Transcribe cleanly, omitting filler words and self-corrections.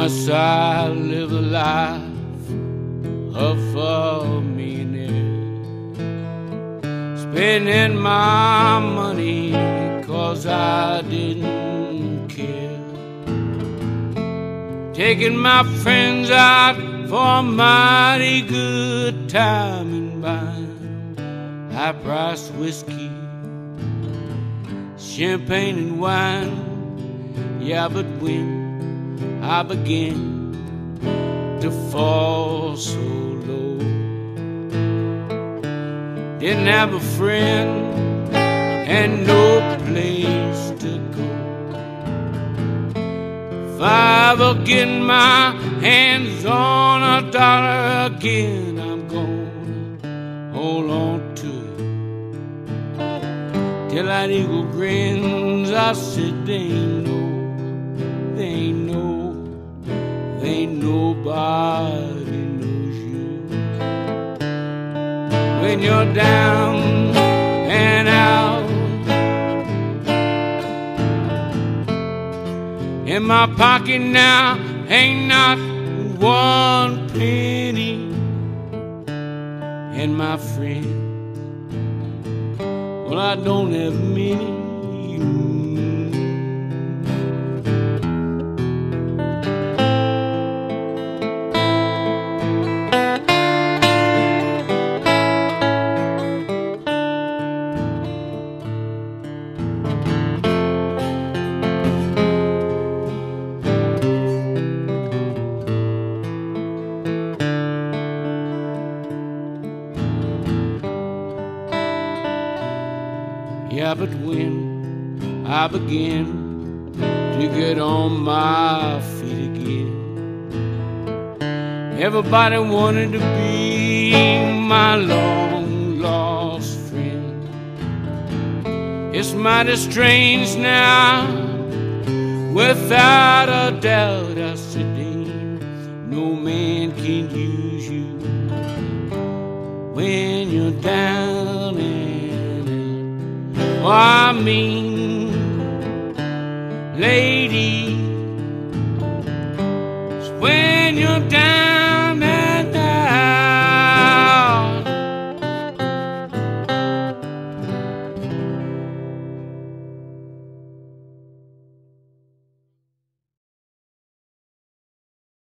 must I live a life of a meaning, spending my money 'cause I didn't care, taking my friends out for a mighty good time and buying high-priced whiskey, champagne and wine. Yeah, but when I began to fall so low, didn't have a friend and no place to go. If I ever get my hands on a dollar again, I'm gonna hold on to it till that eagle grins. I said they ain't nobody knows you when you're down and out. In my pocket now ain't not one penny, and my friend, well, I don't have many. Yeah, but when I began to get on my feet again, everybody wanted to be my long-lost friend. It's mighty strange now, without a doubt. I said, no man can use you when you're down and out. Oh, I mean, lady, when you're down